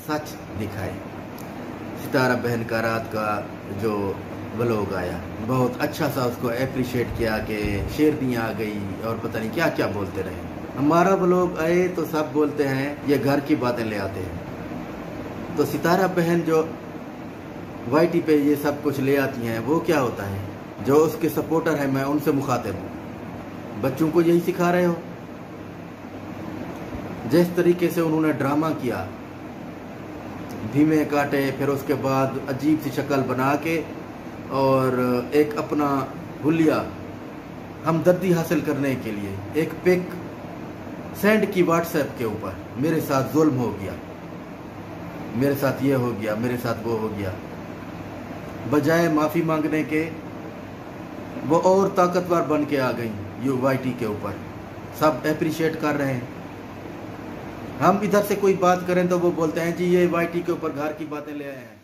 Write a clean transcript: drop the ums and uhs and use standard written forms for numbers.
सच दिखाए। सितारा बहन का रात का जो व्लॉग आया, बहुत अच्छा सा उसको अप्रिशिएट किया कि शेरनियाँ आ गई और पता नहीं क्या क्या बोलते रहे। हमारा व्लॉग आए तो सब बोलते हैं ये घर की बातें ले आते हैं। तो सितारा बहन जो वाईटी पे ये सब कुछ ले आती हैं, वो क्या होता है? जो उसके सपोर्टर है, मैं उनसे मुखातिब हूँ। बच्चों को यही सिखा रहे हो। जिस तरीके से उन्होंने ड्रामा किया, भीमे काटे, फिर उसके बाद अजीब सी शक्ल बना के और एक अपना हुलिया हमदर्दी हासिल करने के लिए एक पिक सेंड की व्हाट्सएप के ऊपर, मेरे साथ जुल्म हो गया, मेरे साथ ये हो गया, मेरे साथ वो हो गया। बजाय माफ़ी मांगने के वो और ताकतवर बन के आ गई वाईटी के ऊपर। सब अप्रिशिएट कर रहे हैं। हम इधर से कोई बात करें तो वो बोलते हैं जी ये वाईटी के ऊपर घर की बातें ले आए हैं।